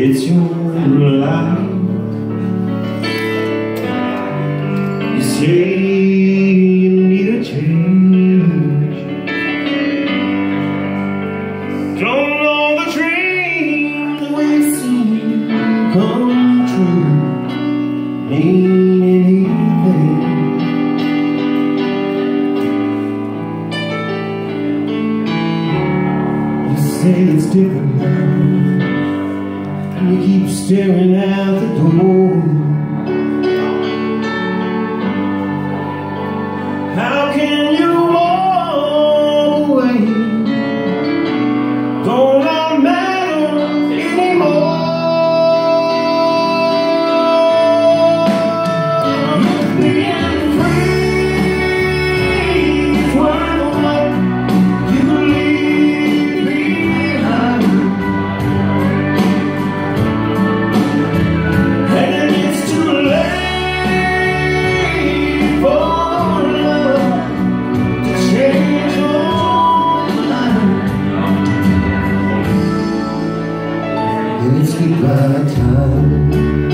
It's your life. You say you need a change. Don't know the dreams we see come true. Mean anything. You say it's different now. You keep staring out the door. How can you walk away? Don't not matter anymore. Being free is worth what you leave behind. It's goodbye time.